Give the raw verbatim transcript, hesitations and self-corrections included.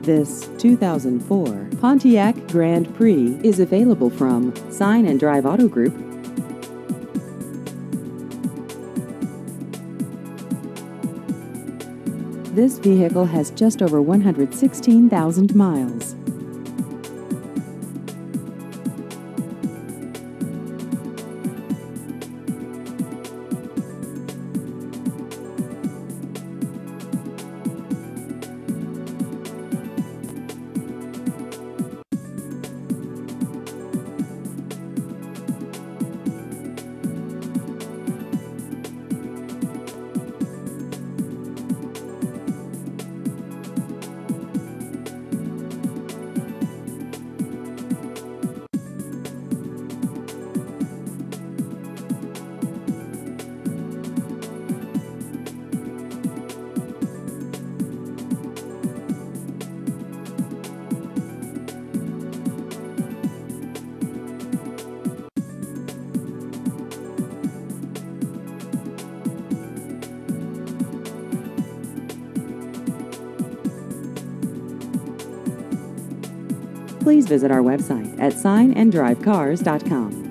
This two thousand four Pontiac Grand Prix is available from Sign and Drive Auto Group. This vehicle has just over one hundred sixteen thousand miles. Please visit our website at sign and drive cars dot com.